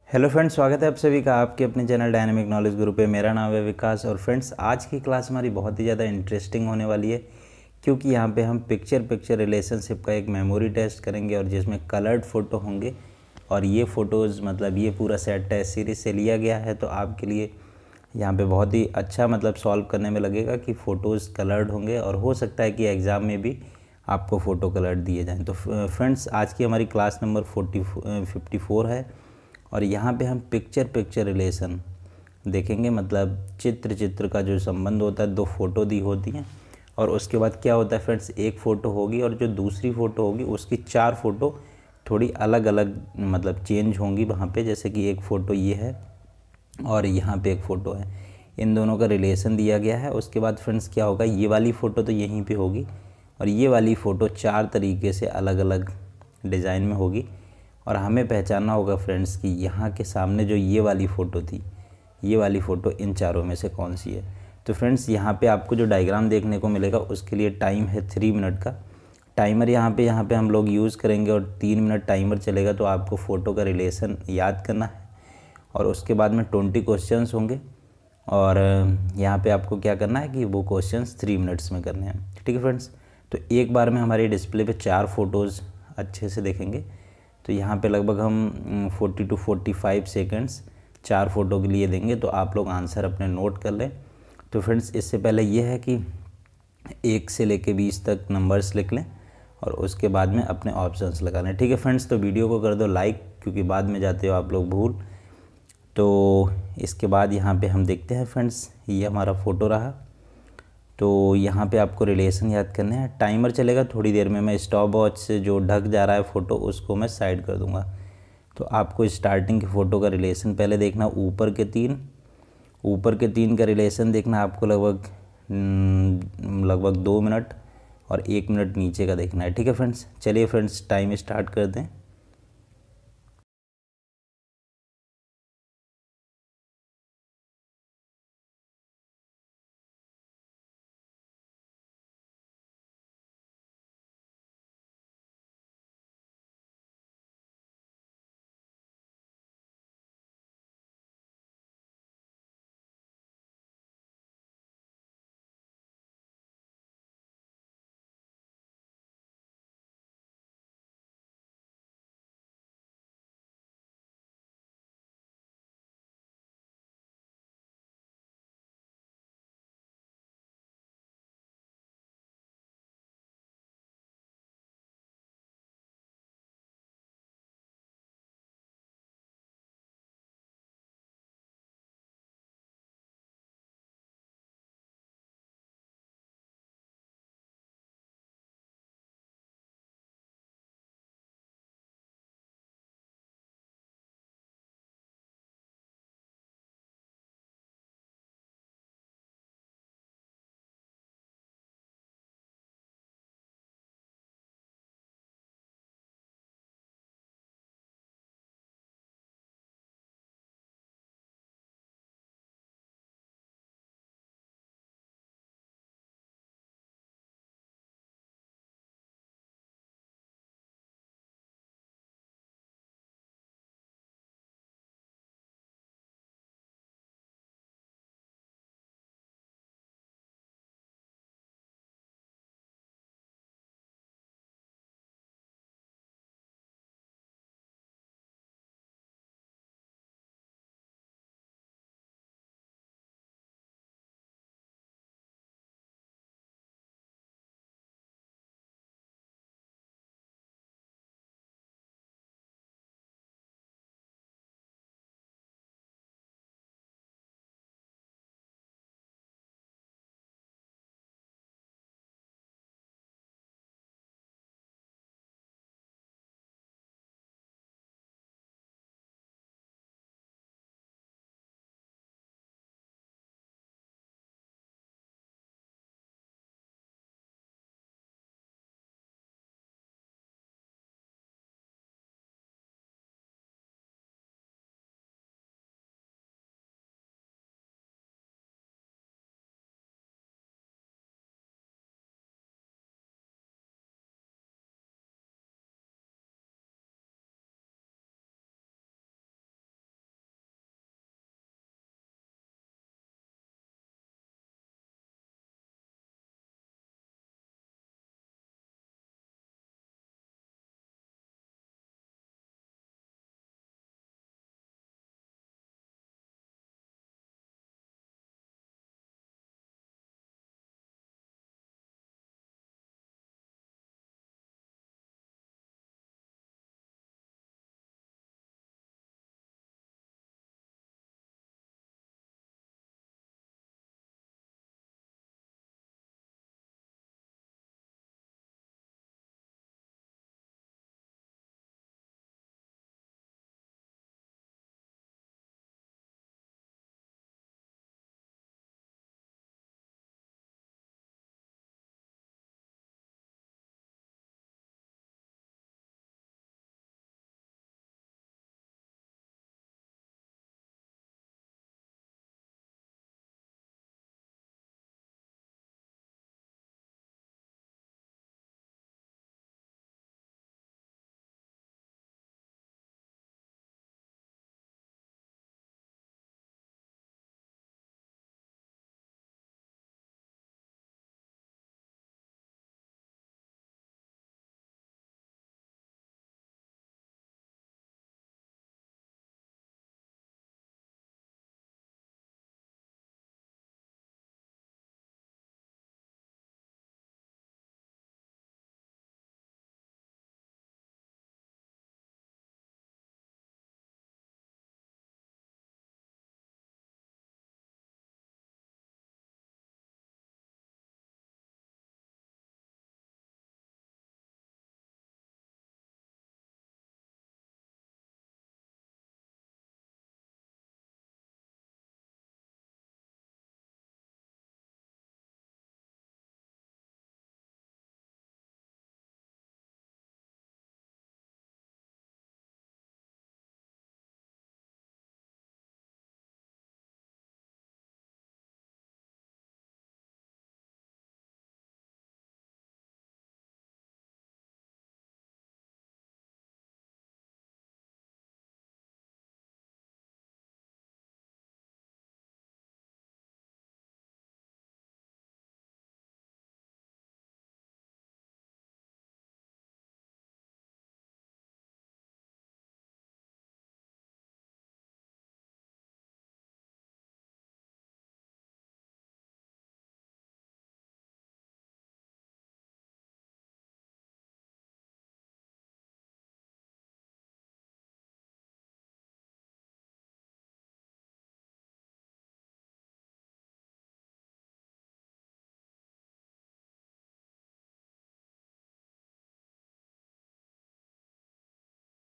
Hello friends, स्वागत है आप सभी का आपके अपने चैनल डायनामिक नॉलेज ग्रुप पे। मेरा नाम है विकास। और फ्रेंड्स, आज की क्लास हमारी बहुत ही ज़्यादा इंटरेस्टिंग होने वाली है, क्योंकि यहाँ पे हम पिक्चर रिलेशनशिप का एक मेमोरी टेस्ट करेंगे और जिसमें कलर्ड फ़ोटो होंगे। और ये फ़ोटोज़ मतलब ये पूरा सेट टेस्ट सीरीज से लिया गया है, तो आपके लिए यहाँ पे बहुत ही अच्छा मतलब सॉल्व करने में लगेगा कि फ़ोटोज़ कलर्ड होंगे और हो सकता है कि एग्ज़ाम में भी आपको फ़ोटो कलर्ड दिए जाएँ। तो फ्रेंड्स, आज की हमारी क्लास नंबर 54 है और यहाँ पे हम पिक्चर रिलेशन देखेंगे। मतलब चित्र का जो संबंध होता है, दो फ़ोटो दी होती हैं और उसके बाद क्या होता है फ्रेंड्स, एक फ़ोटो होगी और जो दूसरी फ़ोटो होगी उसकी चार फ़ोटो थोड़ी अलग अलग मतलब चेंज होंगी वहाँ पे। जैसे कि एक फ़ोटो ये है और यहाँ पे एक फ़ोटो है, इन दोनों का रिलेशन दिया गया है। उसके बाद फ्रेंड्स क्या होगा, ये वाली फ़ोटो तो यहीं पे होगी और ये वाली फ़ोटो चार तरीके से अलग अलग डिज़ाइन में होगी और हमें पहचानना होगा फ्रेंड्स कि यहाँ के सामने जो ये वाली फ़ोटो थी, ये वाली फ़ोटो इन चारों में से कौन सी है। तो फ्रेंड्स, यहाँ पे आपको जो डायग्राम देखने को मिलेगा उसके लिए टाइम है 3 मिनट का टाइमर। यहाँ पे हम लोग यूज़ करेंगे और 3 मिनट टाइमर चलेगा। तो आपको फ़ोटो का रिलेशन याद करना है और उसके बाद में 20 क्वेश्चंस होंगे और यहाँ पे आपको क्या करना है कि वो क्वेश्चंस 3 मिनट्स में करने हैं। ठीक है फ्रेंड्स, तो एक बार में हमारे डिस्प्ले पे चार फ़ोटोज़ अच्छे से देखेंगे। तो यहाँ पे लगभग हम 40 to 45 सेकंड्स चार फ़ोटो के लिए देंगे। तो आप लोग आंसर अपने नोट कर लें। तो फ्रेंड्स, इससे पहले ये है कि 1 से लेके 20 तक नंबर्स लिख लें और उसके बाद में अपने ऑप्शंस लगा लें। ठीक है फ्रेंड्स, तो वीडियो को कर दो लाइक, क्योंकि बाद में जाते हो आप लोग भूल। तो इसके बाद यहाँ पे हम देखते हैं फ्रेंड्स, ये हमारा फ़ोटो रहा। तो यहाँ पे आपको रिलेशन याद करने हैं। टाइमर चलेगा थोड़ी देर में, मैं स्टॉप वॉच से जो ढक जा रहा है फ़ोटो उसको मैं साइड कर दूँगा। तो आपको स्टार्टिंग के फ़ोटो का रिलेशन पहले देखना, ऊपर के तीन का रिलेशन देखना आपको लगभग 2 मिनट और 1 मिनट नीचे का देखना है। ठीक है फ्रेंड्स, चलिए फ्रेंड्स टाइम स्टार्ट कर दें।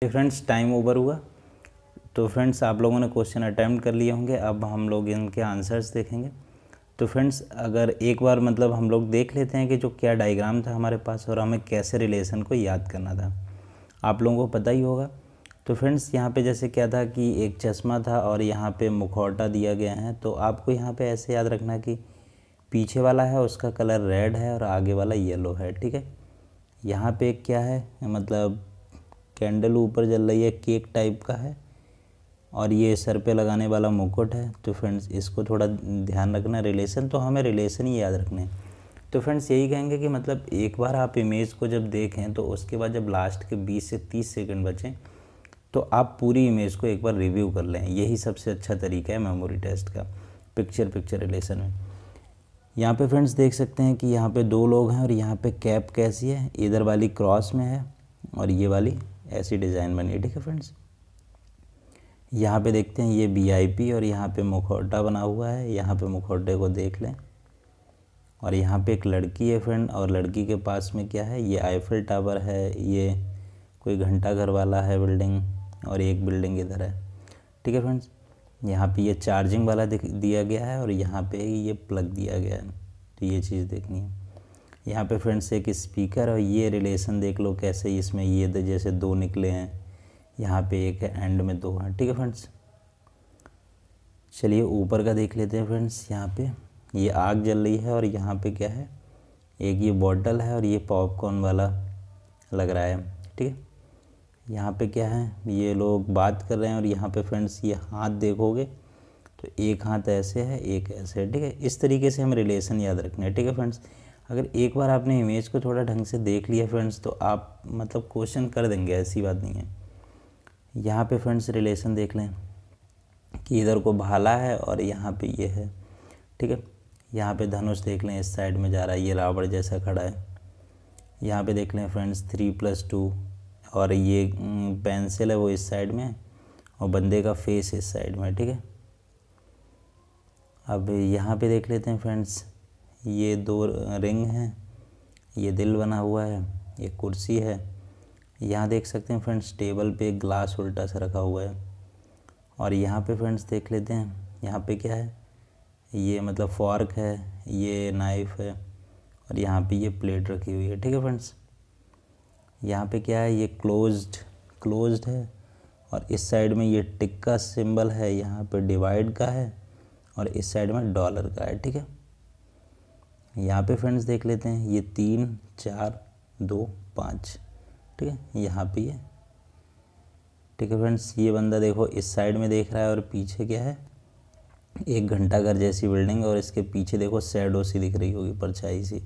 फ्रेंड्स टाइम ओवर हुआ। तो फ्रेंड्स आप लोगों ने क्वेश्चन अटैम्प्ट कर लिए होंगे, अब हम लोग इनके आंसर्स देखेंगे। तो फ्रेंड्स अगर एक बार मतलब हम लोग देख लेते हैं कि जो क्या डायग्राम था हमारे पास और हमें कैसे रिलेशन को याद करना था, आप लोगों को पता ही होगा। तो फ्रेंड्स यहाँ पे जैसे क्या था कि एक चश्मा था और यहाँ पे मुखौटा दिया गया है। तो आपको यहाँ पे ऐसे याद रखना कि पीछे वाला है उसका कलर रेड है और आगे वाला येलो है, ठीक है। यहाँ पे क्या है, मतलब कैंडल ऊपर जल रही है, केक टाइप का है, और ये सर पे लगाने वाला मुकुट है। तो फ्रेंड्स इसको थोड़ा ध्यान रखना, रिलेशन तो हमें रिलेशन ही याद रखने हैं। तो फ्रेंड्स यही कहेंगे कि मतलब एक बार आप इमेज को जब देखें तो उसके बाद जब लास्ट के 20 से 30 सेकंड बचें तो आप पूरी इमेज को एक बार रिव्यू कर लें। यही सबसे अच्छा तरीका है मेमोरी टेस्ट का पिक्चर रिलेशन में। यहाँ पे फ्रेंड्स देख सकते हैं कि यहाँ पे दो लोग हैं और यहाँ पे कैप कैसी है, इधर वाली क्रॉस में है और ये वाली ऐसी डिज़ाइन बनी है, ठीक है फ्रेंड्स। यहाँ पे देखते हैं ये VIP और यहाँ पे मुखौटा बना हुआ है, यहाँ पे मुखौटे को देख लें। और यहाँ पे एक लड़की है फ्रेंड, और लड़की के पास में क्या है, ये आईफिल टावर है, ये कोई घंटा घर वाला है बिल्डिंग, और एक बिल्डिंग इधर है, ठीक है फ्रेंड्स। यहाँ पे ये चार्जिंग वाला दिया गया है और यहाँ पे ये प्लग दिया गया है, तो ये चीज़ देखनी है। यहाँ पे फ्रेंड्स एक स्पीकर और ये रिलेशन देख लो कैसे, इसमें ये जैसे दो निकले हैं, यहाँ पे एक है, एंड में दो हैं, ठीक है फ्रेंड्स। चलिए ऊपर का देख लेते हैं फ्रेंड्स। यहाँ पे ये आग जल रही है और यहाँ पे क्या है, एक ये बॉटल है और ये पॉपकॉर्न वाला लग रहा है, ठीक है। यहाँ पे क्या है, ये लोग बात कर रहे हैं और यहाँ पे फ्रेंड्स ये हाथ देखोगे तो एक हाथ ऐसे है एक ऐसे है, ठीक है। इस तरीके से हम रिलेशन याद रखना है, ठीक है फ्रेंड्स। अगर एक बार आपने इमेज को थोड़ा ढंग से देख लिया फ्रेंड्स तो आप मतलब क्वेश्चन कर देंगे, ऐसी बात नहीं है। यहाँ पे फ्रेंड्स रिलेशन देख लें कि इधर को भाला है और यहाँ पे ये है, ठीक है। यहाँ पे धनुष देख लें इस साइड में जा रहा है, ये रावण जैसा खड़ा है। यहाँ पे देख लें फ्रेंड्स 3+2 और ये पेंसिल है वो इस साइड में और बंदे का फेस इस साइड में, ठीक है। अब यहाँ पे देख लेते हैं फ्रेंड्स, ये दो रिंग हैं, ये दिल बना हुआ है, एक कुर्सी है। यहाँ देख सकते हैं फ्रेंड्स टेबल पे एक ग्लास उल्टा सा रखा हुआ है। और यहाँ पे फ्रेंड्स देख लेते हैं, यहाँ पे क्या है, ये मतलब फॉर्क है, ये नाइफ़ है और यहाँ पे ये प्लेट रखी हुई है, ठीक है फ्रेंड्स। यहाँ पे क्या है, ये क्लोज्ड है और इस साइड में ये टिक का सिंबल है, यहाँ पे डिवाइड का है और इस साइड में डॉलर का है, ठीक है। यहाँ पे फ्रेंड्स देख लेते हैं, ये 3 4 2 5, ठीक है। यहाँ पे ये, ठीक है फ्रेंड्स। ये बंदा देखो इस साइड में देख रहा है और पीछे क्या है, एक घंटा घर जैसी बिल्डिंग और इसके पीछे देखो शैडो सी दिख रही होगी, परछाई सी।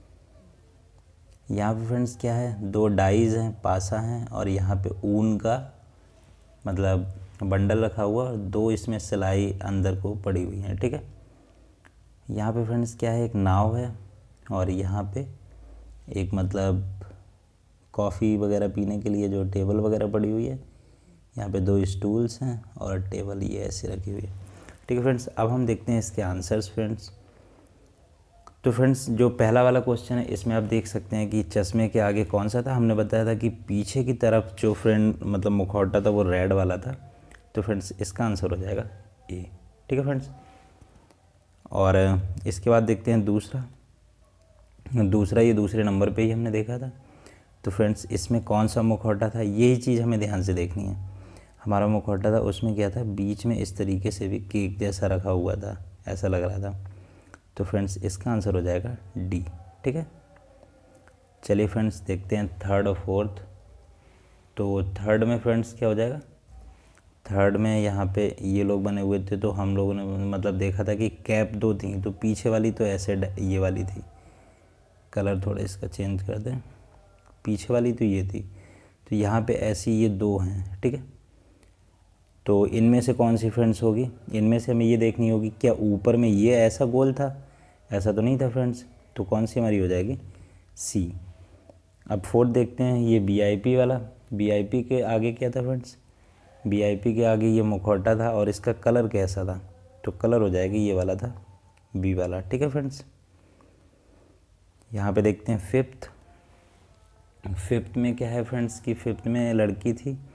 यहाँ पे फ्रेंड्स क्या है, दो डाइज हैं, पासा हैं और यहाँ पे ऊन का मतलब बंडल रखा हुआ और दो इसमें सिलाई अंदर को पड़ी हुई है, ठीक है। यहाँ पे फ्रेंड्स क्या है, एक नाव है और यहाँ पे एक मतलब कॉफ़ी वगैरह पीने के लिए जो टेबल वगैरह पड़ी हुई है। यहाँ पे दो स्टूल्स हैं और टेबल ये ऐसे रखी हुई है, ठीक है फ्रेंड्स। अब हम देखते हैं इसके आंसर्स फ्रेंड्स। तो फ्रेंड्स जो पहला वाला क्वेश्चन है इसमें आप देख सकते हैं कि चश्मे के आगे कौन सा था, हमने बताया था कि पीछे की तरफ जो फ्रेंड मतलब मुखौटा था वो रेड वाला था। तो फ्रेंड्स इसका आंसर हो जाएगा ए, ठीक है फ्रेंड्स। और इसके बाद देखते हैं दूसरा ये दूसरे नंबर पे ही हमने देखा था। तो फ्रेंड्स इसमें कौन सा मुखौटा था, यही चीज़ हमें ध्यान से देखनी है। हमारा मुखौटा था उसमें क्या था, बीच में इस तरीके से भी केक जैसा रखा हुआ था, ऐसा लग रहा था। तो फ्रेंड्स इसका आंसर हो जाएगा डी, ठीक है। चलिए फ्रेंड्स देखते हैं थर्ड और फोर्थ। तो थर्ड में फ्रेंड्स क्या हो जाएगा, थर्ड में यहाँ पे ये लोग बने हुए थे। तो हम लोगों ने मतलब देखा था कि कैप दो थी, तो पीछे वाली तो ऐसे ये वाली थी, कलर थोड़ा इसका चेंज कर दें, पीछे वाली तो ये थी। तो यहाँ पे ऐसी ये दो हैं, ठीक है। तो इनमें से कौन सी फ्रेंड्स होगी, इनमें से हमें ये देखनी होगी क्या ऊपर में ये ऐसा गोल था, ऐसा तो नहीं था फ्रेंड्स। तो कौन सी हमारी हो जाएगी, सी। अब फोर्थ देखते हैं, ये VIP वाला, VIP के आगे क्या था फ्रेंड्स, VIP के आगे ये मुखौटा था और इसका कलर कैसा था, तो कलर हो जाएगी ये वाला था, बी वाला, ठीक है फ्रेंड्स। यहाँ पे देखते हैं फिफ्थ में क्या है फ्रेंड्स, कि फिफ्थ में लड़की थी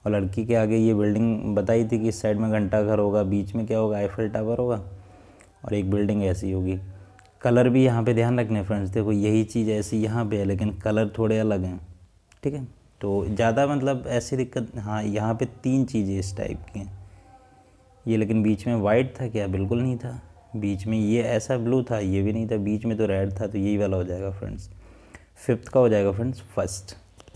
और लड़की के आगे ये बिल्डिंग बताई थी कि इस साइड में घंटा घर होगा, बीच में क्या होगा, आईफल टावर होगा, और एक बिल्डिंग ऐसी होगी। कलर भी यहाँ पे ध्यान रखने फ्रेंड्स, देखो यही चीज़ ऐसी यहाँ पे है लेकिन कलर थोड़े अलग हैं, ठीक है। तो ज़्यादा मतलब ऐसी दिक्कत, हाँ यहाँ पे 3 चीज़ें इस टाइप की हैं। ये लेकिन बीच में वाइट था क्या? बिल्कुल नहीं था। बीच में ये ऐसा ब्लू था, ये भी नहीं था। बीच में तो रेड था, तो यही वाला हो जाएगा फ्रेंड्स। 5th का हो जाएगा फ्रेंड्स फर्स्ट।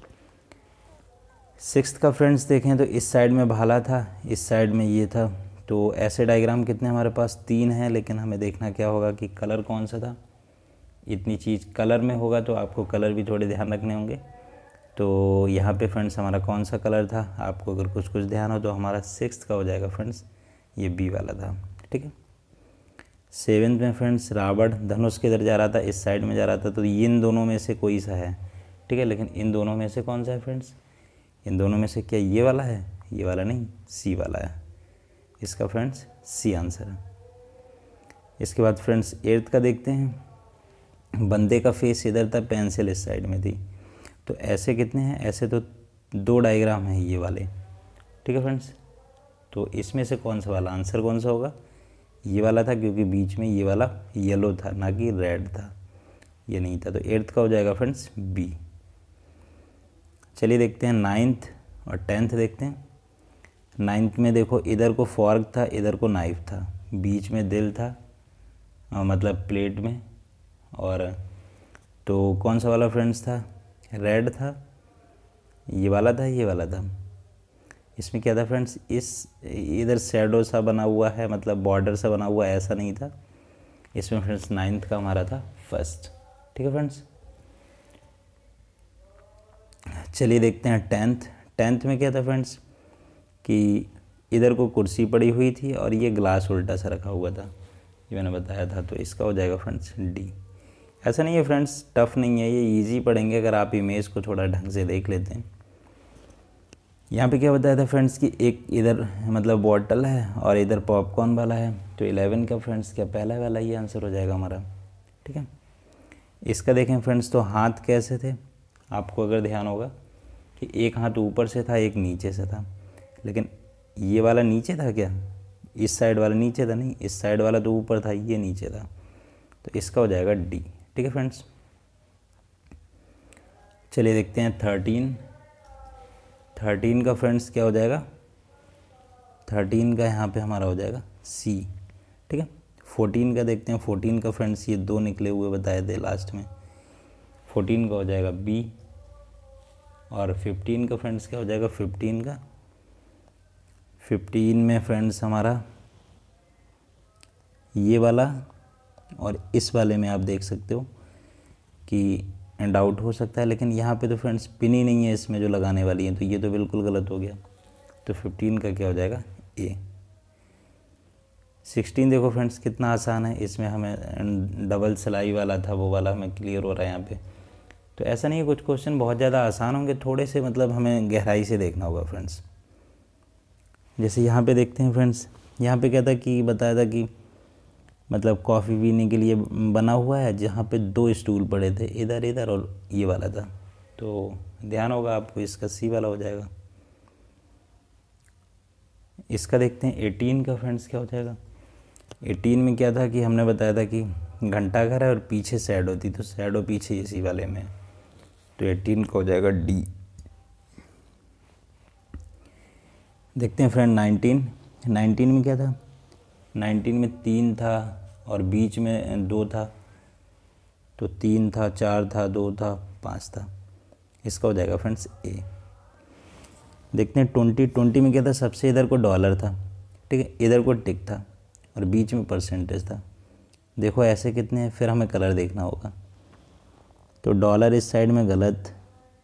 6th का फ्रेंड्स देखें तो इस साइड में भाला था, इस साइड में ये था। तो ऐसे डायग्राम कितने हमारे पास? 3 हैं, लेकिन हमें देखना क्या होगा कि कलर कौन सा था। इतनी चीज़ कलर में होगा तो आपको कलर भी थोड़े ध्यान रखने होंगे। तो यहाँ पे फ्रेंड्स हमारा कौन सा कलर था, आपको अगर कुछ ध्यान हो तो हमारा 6th का हो जाएगा फ्रेंड्स, ये बी वाला था, ठीक है। 7th में फ्रेंड्स रावण धनुष किधर जा रहा था? इस साइड में जा रहा था। तो इन दोनों में से कोई सा है, ठीक है। लेकिन इन दोनों में से कौन सा है फ्रेंड्स? इन दोनों में से क्या ये वाला है? ये वाला नहीं, सी वाला है। इसका फ्रेंड्स सी आंसर है। इसके बाद फ्रेंड्स 8th का देखते हैं। बंदे का फेस इधर था, पेंसिल इस साइड में थी। तो ऐसे कितने हैं? ऐसे तो 2 डायग्राम हैं ये वाले, ठीक है फ्रेंड्स। तो इसमें से कौन सा वाला आंसर कौन सा होगा? ये वाला था, क्योंकि बीच में ये वाला येलो था ना कि रेड था, ये नहीं था। तो 8th का हो जाएगा फ्रेंड्स बी। चलिए देखते हैं 9th और 10th देखते हैं। 9th में देखो इधर को फॉर्क था, इधर को नाइफ था, बीच में दिल था, मतलब प्लेट में। और तो कौन सा वाला फ्रेंड्स था? रेड था, ये वाला था, ये वाला था। इसमें क्या था फ्रेंड्स? इस इधर शैडो सा बना हुआ है, मतलब बॉर्डर सा बना हुआ है, ऐसा नहीं था। इसमें फ्रेंड्स 9th का हमारा था फर्स्ट, ठीक है फ्रेंड्स। चलिए देखते हैं 10th। 10th में क्या था फ्रेंड्स कि इधर को कुर्सी पड़ी हुई थी और ये ग्लास उल्टा सा रखा हुआ था, ये मैंने बताया था। तो इसका हो जाएगा फ्रेंड्स डी। ऐसा नहीं है फ्रेंड्स, टफ़ नहीं है, ये इजी पढ़ेंगे अगर आप इमेज को थोड़ा ढंग से देख लेते हैं। यहाँ पे क्या बताया था फ्रेंड्स कि एक इधर मतलब बॉटल है और इधर पॉपकॉर्न वाला है। तो 11 का फ्रेंड्स क्या पहला वाला ये आंसर हो जाएगा हमारा, ठीक है। इसका देखें फ्रेंड्स, तो हाथ कैसे थे? आपको अगर ध्यान होगा कि एक हाथ ऊपर से था, एक नीचे से था। लेकिन ये वाला नीचे था क्या? इस साइड वाला नीचे था? नहीं, इस साइड वाला तो ऊपर था, ये नीचे था। तो इसका हो जाएगा डी, ठीक है फ्रेंड्स। चलिए देखते हैं 13। 13 का फ्रेंड्स क्या हो जाएगा? 13 का यहाँ पे हमारा हो जाएगा सी, ठीक है। 14 का देखते हैं। 14 का फ्रेंड्स ये 2 निकले हुए बताए थे लास्ट में, 14 का हो जाएगा बी। और 15 का फ्रेंड्स क्या हो जाएगा? 15 में फ्रेंड्स हमारा ये वाला और इस वाले में आप देख सकते हो कि डाउट हो सकता है, लेकिन यहाँ पे तो फ्रेंड्स पिन ही नहीं है इसमें जो लगाने वाली है, तो ये तो बिल्कुल गलत हो गया। तो 15 का क्या हो जाएगा? ए। 16 देखो फ्रेंड्स कितना आसान है, इसमें हमें डबल सिलाई वाला था, वो वाला हमें क्लियर हो रहा है यहाँ पे। तो ऐसा नहीं है, कुछ क्वेश्चन बहुत ज़्यादा आसान होंगे, थोड़े से मतलब हमें गहराई से देखना होगा फ्रेंड्स। जैसे यहाँ पे देखते हैं फ्रेंड्स, यहाँ पे क्या था कि बताया था कि मतलब कॉफ़ी पीने के लिए बना हुआ है, जहाँ पे 2 स्टूल पड़े थे, इधर इधर और ये वाला था। तो ध्यान होगा आपको, इसका सी वाला हो जाएगा। इसका देखते हैं 18 का फ्रेंड्स क्या हो जाएगा? 18 में क्या था कि हमने बताया था कि घंटा घर है और पीछे शैडो थी, तो शैडो पीछे इसी वाले में। तो 18 का हो जाएगा डी। देखते हैं फ्रेंड 19। 19 में क्या था? 19 में 3 था और बीच में 2 था। तो 3 था, 4 था, 2 था, 5 था। इसका हो जाएगा फ्रेंड्स ए। देखते हैं 20 में क्या था? सबसे इधर को डॉलर था, ठीक है, इधर को टिक था और बीच में परसेंटेज था। देखो ऐसे कितने हैं, फिर हमें कलर देखना होगा। तो डॉलर इस साइड में गलत,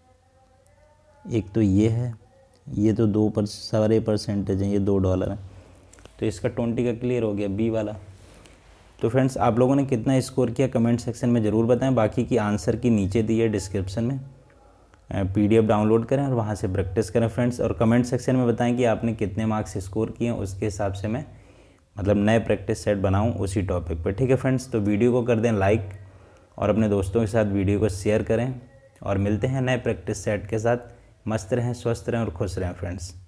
एक तो ये है, ये तो 2 सारे परसेंटेज हैं, ये 2 डॉलर हैं। तो इसका 20 का क्लियर हो गया, बी वाला। तो फ्रेंड्स आप लोगों ने कितना स्कोर किया कमेंट सेक्शन में ज़रूर बताएं। बाकी की आंसर की नीचे दी है डिस्क्रिप्शन में, PDF डाउनलोड करें और वहाँ से प्रैक्टिस करें फ्रेंड्स। और कमेंट सेक्शन में बताएं कि आपने कितने मार्क्स स्कोर किए हैं, उसके हिसाब से मैं मतलब नए प्रैक्टिस सेट बनाऊँ उसी टॉपिक पर, ठीक है फ्रेंड्स। तो वीडियो को कर दें लाइक और अपने दोस्तों के साथ वीडियो को शेयर करें, और मिलते हैं नए प्रैक्टिस सेट के साथ। मस्त रहें, स्वस्थ रहें और खुश रहें फ्रेंड्स।